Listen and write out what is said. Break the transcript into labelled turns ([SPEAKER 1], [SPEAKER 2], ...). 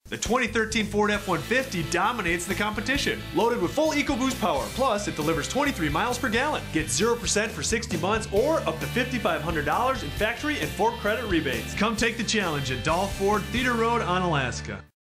[SPEAKER 1] The 2013 Ford F-150 dominates the competition. Loaded with full EcoBoost power, plus it delivers 23 miles per gallon. Get 0% for 60 months or up to $5,500 in factory and Ford credit rebates. Come take the challenge at Dahl Ford, Theater Road, Onalaska.